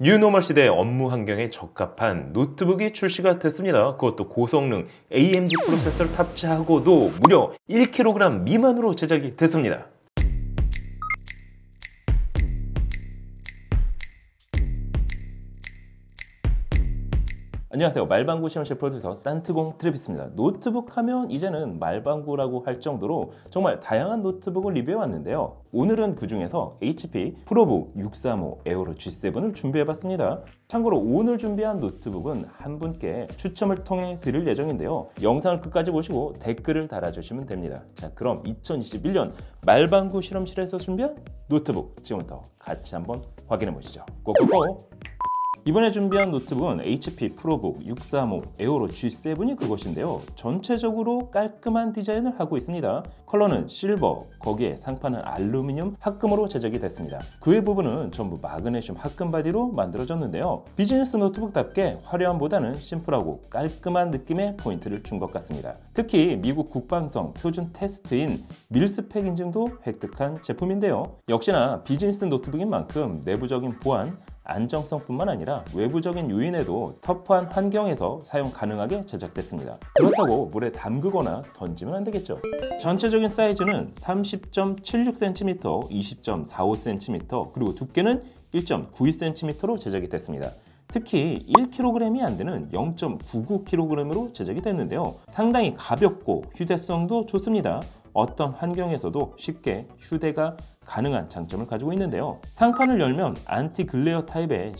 뉴노멀 시대의 업무 환경에 적합한 노트북이 출시가 됐습니다. 그것도 고성능 AMD 프로세서를 탑재하고도 무려 1kg 미만으로 제작이 됐습니다. 안녕하세요. 말방구 실험실 프로듀서 딴트공 트래비스입니다. 노트북 하면 이제는 말방구라고 할 정도로 정말 다양한 노트북을 리뷰해 왔는데요. 오늘은 그 중에서 HP 프로북 635 에어로 G7을 준비해 봤습니다. 참고로 오늘 준비한 노트북은 한 분께 추첨을 통해 드릴 예정인데요. 영상을 끝까지 보시고 댓글을 달아주시면 됩니다. 자, 그럼 2021년 말방구 실험실에서 준비한 노트북 지금부터 같이 한번 확인해 보시죠. 고고고! 이번에 준비한 노트북은 HP 프로북 635 에어로 G7이 그것인데요. 전체적으로 깔끔한 디자인을 하고 있습니다. 컬러는 실버, 거기에 상판은 알루미늄 합금으로 제작이 됐습니다. 그 외 부분은 전부 마그네슘 합금 바디로 만들어졌는데요. 비즈니스 노트북답게 화려함보다는 심플하고 깔끔한 느낌의 포인트를 준 것 같습니다. 특히 미국 국방성 표준 테스트인 밀스펙 인증도 획득한 제품인데요. 역시나 비즈니스 노트북인 만큼 내부적인 보안, 안정성뿐만 아니라 외부적인 요인에도 터프한 환경에서 사용 가능하게 제작됐습니다. 그렇다고 물에 담그거나 던지면 안 되겠죠. 전체적인 사이즈는 30.76cm, 20.45cm, 그리고 두께는 1.92cm로 제작이 됐습니다. 특히 1kg이 안 되는 0.99kg으로 제작이 됐는데요. 상당히 가볍고 휴대성도 좋습니다. 어떤 환경에서도 쉽게 휴대가 가능한 장점을 가지고 있는데요. 상판을 열면 안티 글레어 타입의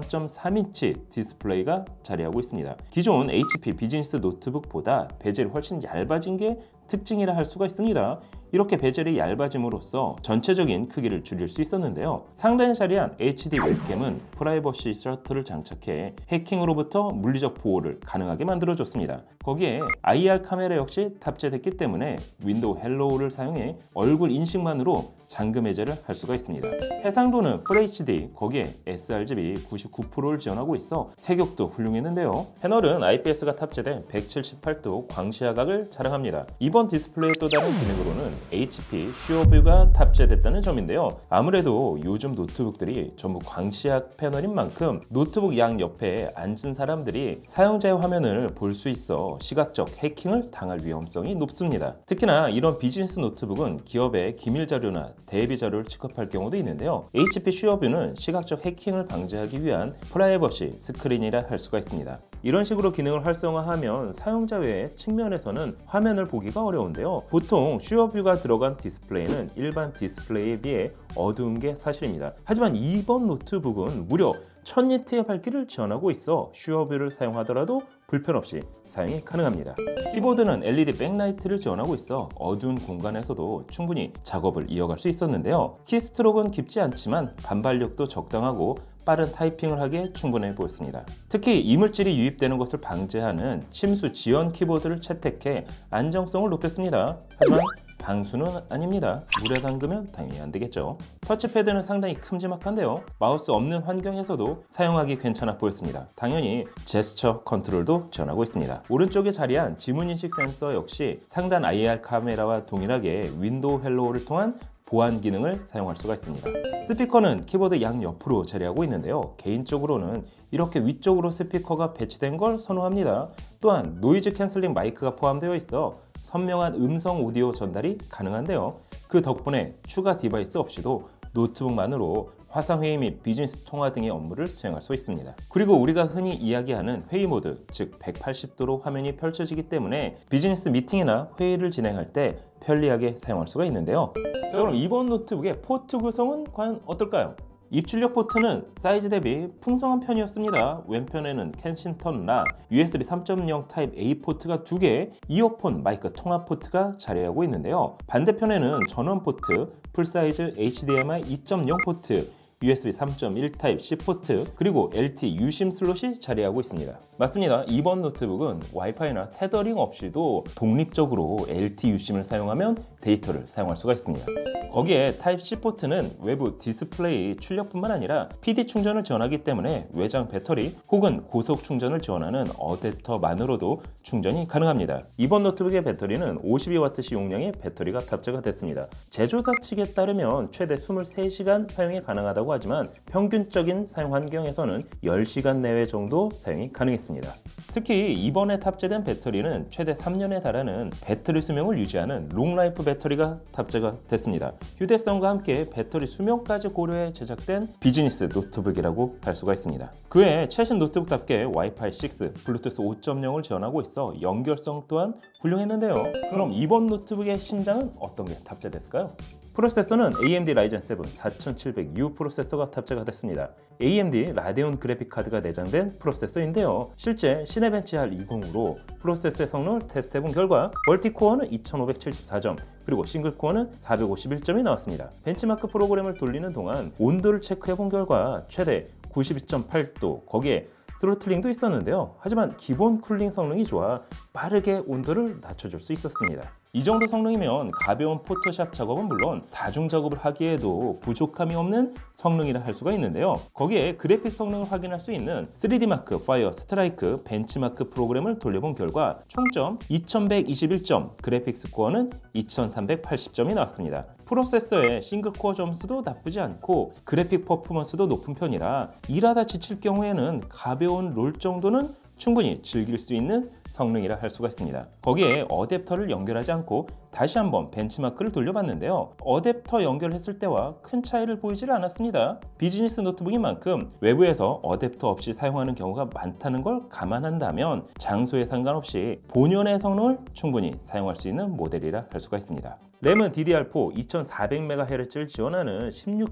13.3인치 디스플레이가 자리하고 있습니다. 기존 HP 비즈니스 노트북보다 베젤이 훨씬 얇아진 게 특징이라 할 수가 있습니다. 이렇게 베젤이 얇아짐으로써 전체적인 크기를 줄일 수 있었는데요. 상단에 자리한 HD 웹캠은 프라이버시 셔터를 장착해 해킹으로부터 물리적 보호를 가능하게 만들어줬습니다. 거기에 IR 카메라 역시 탑재됐기 때문에 윈도우 헬로우를 사용해 얼굴 인식만으로 잠금 해제를 할 수가 있습니다. 해상도는 FHD, 거기에 sRGB 99%를 지원하고 있어 색역도 훌륭했는데요. 패널은 IPS가 탑재된 178도 광시야각을 자랑합니다. 이번 디스플레이의 또 다른 기능으로는 HP 슈어뷰가 탑재됐다는 점인데요. 아무래도 요즘 노트북들이 전부 광시약 패널인 만큼 노트북 양 옆에 앉은 사람들이 사용자의 화면을 볼 수 있어 시각적 해킹을 당할 위험성이 높습니다. 특히나 이런 비즈니스 노트북은 기업의 기밀 자료나 대비 자료를 취급할 경우도 있는데요. HP 슈어뷰는 시각적 해킹을 방지하기 위한 프라이버시 스크린이라 할 수가 있습니다. 이런 식으로 기능을 활성화하면 사용자 외의 측면에서는 화면을 보기가 어려운데요. 보통 슈어뷰가 들어간 디스플레이는 일반 디스플레이에 비해 어두운 게 사실입니다. 하지만 이번 노트북은 무려 1000니트의 밝기를 지원하고 있어 슈어뷰를 사용하더라도 불편 없이 사용이 가능합니다. 키보드는 LED 백라이트를 지원하고 있어 어두운 공간에서도 충분히 작업을 이어갈 수 있었는데요. 키스트로크는 깊지 않지만 반발력도 적당하고 빠른 타이핑을 하기에 충분해 보였습니다. 특히 이물질이 유입되는 것을 방지하는 침수 지연 키보드를 채택해 안정성을 높였습니다. 하지만 방수는 아닙니다. 물에 담그면 당연히 안 되겠죠. 터치패드는 상당히 큼지막한데요. 마우스 없는 환경에서도 사용하기 괜찮아 보였습니다. 당연히 제스처 컨트롤도 지원하고 있습니다. 오른쪽에 자리한 지문인식 센서 역시 상단 IR 카메라와 동일하게 윈도우 헬로우를 통한 보안 기능을 사용할 수가 있습니다. 스피커는 키보드 양옆으로 자리하고 있는데요. 개인적으로는 이렇게 위쪽으로 스피커가 배치된 걸 선호합니다. 또한 노이즈 캔슬링 마이크가 포함되어 있어 선명한 음성 오디오 전달이 가능한데요. 그 덕분에 추가 디바이스 없이도 노트북만으로 화상회의 및 비즈니스 통화 등의 업무를 수행할 수 있습니다. 그리고 우리가 흔히 이야기하는 회의 모드, 즉 180도로 화면이 펼쳐지기 때문에 비즈니스 미팅이나 회의를 진행할 때 편리하게 사용할 수가 있는데요. 자, 그럼 이번 노트북의 포트 구성은 과연 어떨까요? 입출력 포트는 사이즈 대비 풍성한 편이었습니다. 왼편에는 켄싱턴 라 USB 3.0 타입 A 포트가 2개, 이어폰 마이크 통합 포트가 자리하고 있는데요. 반대편에는 전원 포트, 풀사이즈 HDMI 2.0 포트, USB 3.1 타입 C 포트, 그리고 LT 유심 슬롯이 자리하고 있습니다. 맞습니다. 이번 노트북은 와이파이나 테더링 없이도 독립적으로 LT 유심을 사용하면 데이터를 사용할 수가 있습니다. 거기에 타입C 포트는 외부 디스플레이 출력뿐만 아니라 PD 충전을 지원하기 때문에 외장 배터리 혹은 고속 충전을 지원하는 어댑터만으로도 충전이 가능합니다. 이번 노트북의 배터리는 52W시 용량의 배터리가 탑재가 됐습니다. 제조사 측에 따르면 최대 23시간 사용이 가능하다고 하지만 평균적인 사용 환경에서는 10시간 내외 정도 사용이 가능했습니다. 특히 이번에 탑재된 배터리는 최대 3년에 달하는 배터리 수명을 유지하는 롱라이프 배터리가 탑재가 됐습니다. 휴대성과 함께 배터리 수명까지 고려해 제작된 비즈니스 노트북이라고 할 수가 있습니다. 그 외에 최신 노트북답게 와이파이 6, 블루투스 5.0을 지원하고 있어 연결성 또한 훌륭했는데요. 그럼 이번 노트북의 심장은 어떤 게 탑재됐을까요? 프로세서는 AMD 라이젠 7 4700U 프로세서가 탑재가 됐습니다. AMD 라데온 그래픽 카드가 내장된 프로세서인데요. 실제 시네벤치 R20으로 프로세서의 성능을 테스트해본 결과 멀티코어는 2574점, 그리고 싱글코어는 451점이 나왔습니다. 벤치마크 프로그램을 돌리는 동안 온도를 체크해본 결과 최대 92.8도, 거기에 스로틀링도 있었는데요. 하지만 기본 쿨링 성능이 좋아 빠르게 온도를 낮춰줄 수 있었습니다. 이 정도 성능이면 가벼운 포토샵 작업은 물론 다중 작업을 하기에도 부족함이 없는 성능이라 할 수가 있는데요. 거기에 그래픽 성능을 확인할 수 있는 3D마크 파이어 스트라이크 벤치마크 프로그램을 돌려본 결과 총점 2121점, 그래픽 스코어는 2380점이 나왔습니다. 프로세서의 싱글코어 점수도 나쁘지 않고 그래픽 퍼포먼스도 높은 편이라 일하다 지칠 경우에는 가벼운 롤 정도는 충분히 즐길 수 있는 성능이라 할 수가 있습니다. 거기에 어댑터를 연결하지 않고 다시 한번 벤치마크를 돌려봤는데요. 어댑터 연결했을 때와 큰 차이를 보이질 않았습니다. 비즈니스 노트북인 만큼 외부에서 어댑터 없이 사용하는 경우가 많다는 걸 감안한다면 장소에 상관없이 본연의 성능을 충분히 사용할 수 있는 모델이라 할 수가 있습니다. 램은 DDR4 2400MHz를 지원하는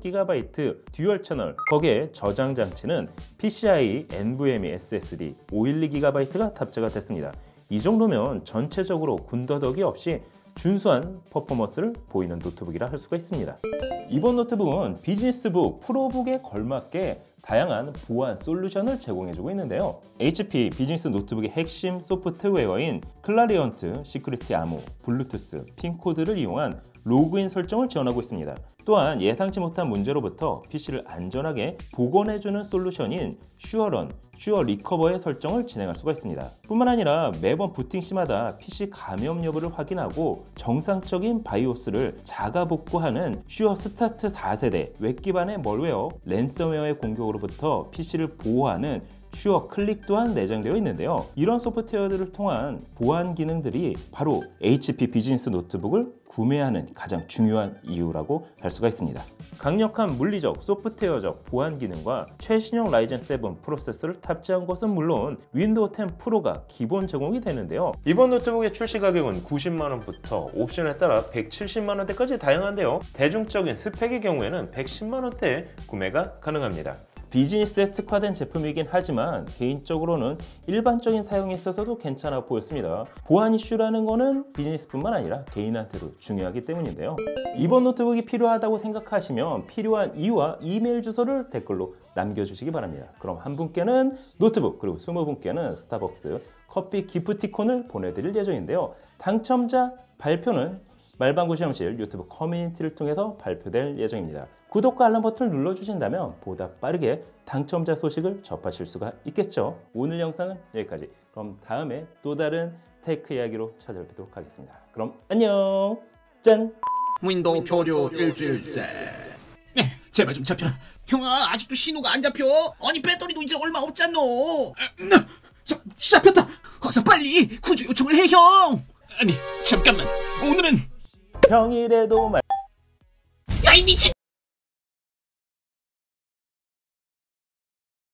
16GB 듀얼 채널, 거기에 저장 장치는 PCIe NVMe SSD 512GB가 탑재가 됐습니다. 이 정도면 전체적으로 군더더기 없이 준수한 퍼포먼스를 보이는 노트북이라 할 수가 있습니다. 이번 노트북은 비즈니스북, 프로북에 걸맞게 다양한 보안 솔루션을 제공해주고 있는데요. HP 비즈니스 노트북의 핵심 소프트웨어인 클라리언트 시큐리티 아모, 블루투스, 핀코드를 이용한 로그인 설정을 지원하고 있습니다. 또한 예상치 못한 문제로부터 PC를 안전하게 복원해주는 솔루션인 슈어런, 슈어 리커버의 설정을 진행할 수가 있습니다. 뿐만 아니라 매번 부팅 시마다 PC 감염 여부를 확인하고 정상적인 바이오스를 자가 복구하는 슈어 스타트 4세대 웹 기반의 멀웨어, 랜섬웨어의 공격으로부터 PC를 보호하는 슈어 클릭 또한 내장되어 있는데요. 이런 소프트웨어들을 통한 보안 기능들이 바로 HP 비즈니스 노트북을 구매하는 가장 중요한 이유라고 할 수가 있습니다. 강력한 물리적, 소프트웨어적 보안 기능과 최신형 라이젠 7 프로세서를 탑재한 것은 물론 윈도우 10 프로가 기본 제공이 되는데요. 이번 노트북의 출시 가격은 90만원부터 옵션에 따라 170만원대까지 다양한데요. 대중적인 스펙의 경우에는 110만원대에 구매가 가능합니다. 비즈니스에 특화된 제품이긴 하지만 개인적으로는 일반적인 사용에 있어서도 괜찮아 보였습니다. 보안 이슈라는 거는 비즈니스뿐만 아니라 개인한테도 중요하기 때문인데요. 이번 노트북이 필요하다고 생각하시면 필요한 이유와 이메일 주소를 댓글로 남겨주시기 바랍니다. 그럼 한 분께는 노트북, 그리고 20분께는 스타벅스 커피 기프티콘을 보내드릴 예정인데요. 당첨자 발표는 말방구 실험실 유튜브 커뮤니티를 통해서 발표될 예정입니다. 구독과 알람 버튼을 눌러주신다면 보다 빠르게 당첨자 소식을 접하실 수가 있겠죠. 오늘 영상은 여기까지. 그럼 다음에 또 다른 테크 이야기로 찾아뵙도록 하겠습니다. 그럼 안녕. 짠. 윈도우 표류 일주일째. 제발 좀 잡혀라. 형아, 아직도 신호가 안 잡혀. 아니, 배터리도 이제 얼마 없잖노. 잡혔다. 어서 빨리 구조 요청을 해, 형. 아니 잠깐만. 오늘은 평일에도 야, 이 미친.